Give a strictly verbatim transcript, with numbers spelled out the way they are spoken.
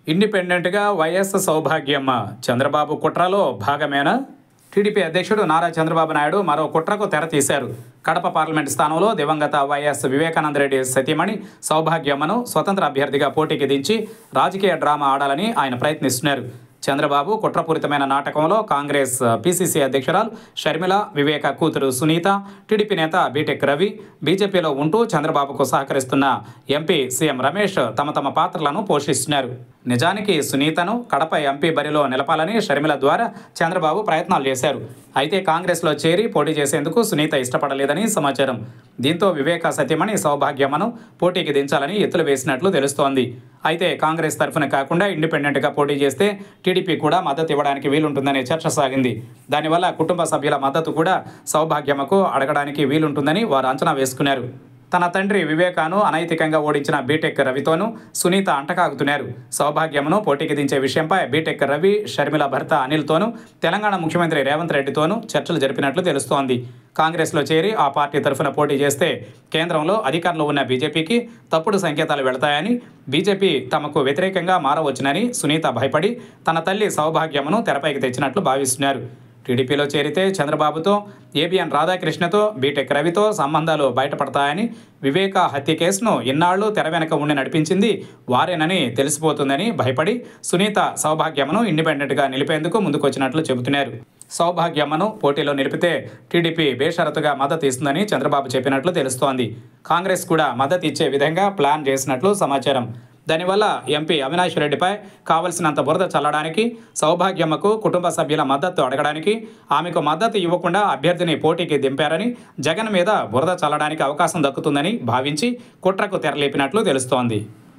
ఇండిపెండెంట్గా వైఎస్ సౌభాగ్యమ్మ చంద్రబాబు కుట్రలో భాగమేనా? టీడీపీ అధ్యక్షుడు నారా చంద్రబాబు నాయుడు మరో కుట్రకు తెర తీశారు. కడప పార్లమెంటు స్థానంలో దివంగత వైఎస్ వివేకానందరెడ్డి సతీమణి సౌభాగ్యమ్మను స్వతంత్ర అభ్యర్థిగా పోటీకి దించి రాజకీయ డ్రామా ఆడాలని ఆయన ప్రయత్నిస్తున్నారు. చంద్రబాబు కుట్రపూరితమైన నాటకంలో కాంగ్రెస్ పీసీసీ అధ్యక్షురాలు షర్మిల, వివేక కూతురు సునీత, టీడీపీ నేత బీటెక్ రవి, బీజేపీలో ఉంటూ చంద్రబాబుకు సహకరిస్తున్న ఎంపీ సీఎం రమేష్ తమ తమ పాత్రలను పోషిస్తున్నారు. నిజానికి సునీతను కడప ఎంపీ బరిలో నిలపాలని షర్మిల ద్వారా చంద్రబాబు ప్రయత్నాలు చేశారు. అయితే కాంగ్రెస్లో చేరి పోటీ చేసేందుకు సునీత ఇష్టపడలేదని సమాచారం. దీంతో వివేక సతీమణి సౌభాగ్యమ్మను పోటీకి దించాలని ఎత్తులు వేసినట్లు తెలుస్తోంది. అయితే కాంగ్రెస్ తరఫున కాకుండా ఇండిపెండెంట్గా పోటీ చేస్తే టీడీపీ కూడా మద్దతు ఇవ్వడానికి వీలుంటుందనే చర్చ సాగింది. దానివల్ల కుటుంబ సభ్యుల మద్దతు కూడా సౌభాగ్యమ్మకు అడగడానికి వీలుంటుందని వారు అంచనా వేసుకున్నారు. తన తండ్రి వివేకాను అనైతికంగా ఓడించిన బీటెక్ రవితోనూ సునీత అంటకాగుతున్నారు. సౌభాగ్యమును పోటీకి దించే విషయంపై బీటెక్ రవి, షర్మిల భర్త అనిల్తోనూ తెలంగాణ ముఖ్యమంత్రి రేవంత్ రెడ్డితోనూ చర్చలు జరిపినట్లు తెలుస్తోంది. కాంగ్రెస్లో చేరి ఆ పార్టీ తరఫున పోటీ చేస్తే కేంద్రంలో అధికారంలో ఉన్న బీజేపీకి తప్పుడు సంకేతాలు వెళతాయని, బీజేపీ తమకు వ్యతిరేకంగా మారవచ్చునని సునీత భయపడి తన తల్లి సౌభాగ్యమును తెరపైకి తెచ్చినట్లు భావిస్తున్నారు. టీడీపీలో చేరితే చంద్రబాబుతో, ఏబిఎన్ రాధాకృష్ణతో, బీటెక్ రవితో సంబంధాలు బయటపడతాయని, వివేక హత్య కేసును ఇన్నాళ్లు తెర వెనక ఉండి నడిపించింది వారేనని తెలిసిపోతుందని భయపడి సునీత సౌభాగ్యమ్మను ఇండిపెండెంట్గా నిలిపేందుకు ముందుకొచ్చినట్లు చెబుతున్నారు. సౌభాగ్యమ్మను పోటీలో నిలిపితే టీడీపీ బేషరతుగా మద్దతు ఇస్తుందని చంద్రబాబు చెప్పినట్లు తెలుస్తోంది. కాంగ్రెస్ కూడా మద్దతు ఇచ్చే విధంగా ప్లాన్ చేసినట్లు సమాచారం. దానివల్ల ఎంపీ అవినాష్ రెడ్డిపై కావలసినంత బురద చల్లడానికి, సౌభాగ్యమ్మకు కుటుంబ సభ్యుల మద్దతు అడగడానికి, ఆమెకు మద్దతు ఇవ్వకుండా అభ్యర్థిని పోటీకి దింపారని, జగన్ మీద బురద చల్లడానికి అవకాశం దక్కుతుందని భావించి కుట్రకు తెరలేపినట్లు తెలుస్తోంది.